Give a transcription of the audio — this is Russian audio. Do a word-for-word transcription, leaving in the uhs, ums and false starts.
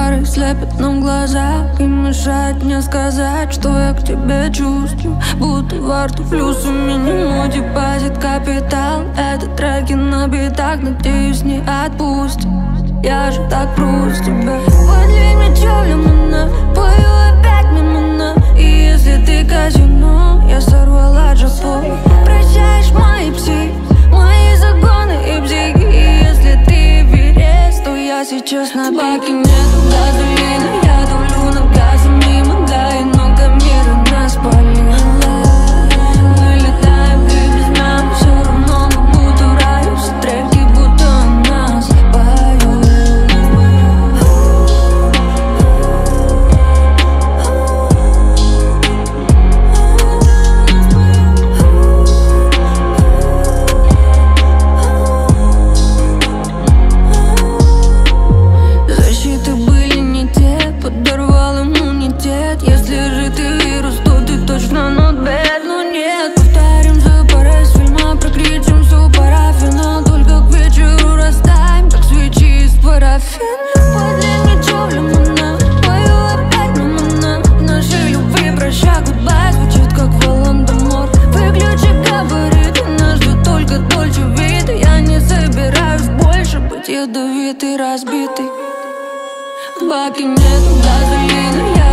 Фары слепят нам глаза и мешают мне сказать, что я к тебе чувствую. Будто во рту флюс, у минимум депозит капитал. Это треки на битах, надеюсь, не отпустит. Я же так пру с тебя. Подвинь мне чё, лимона, пою опять мимо. И если ты казино, я сорвала джапо. Прощаешь мои пси, мои загоны и бзиги. И если ты Эверест, то я сейчас на баке. Нету газолина, я давлю на газы мимо. Да, и много мира нас палило. Мы летаем, ты без меня, все равно мы будто в раю. Все треки будто о нас поют. Защиты были не те, подорвал иммунитет. Если же ты вирус, то ты точно not bad. Но нет, повторим за парой с фильма, прокричим всю парафина. Только к вечеру растаем, как свечи из парафина. Подвинь мне чё, лимона, пою опять мимо. В нашей любви прощай, goodbye звучит как Волан-де-Мор. Выключи габариты, нас ждет только Дольче Вита. Я не собираюсь больше быть ядовитый, разбитый. В баке нету газолина, я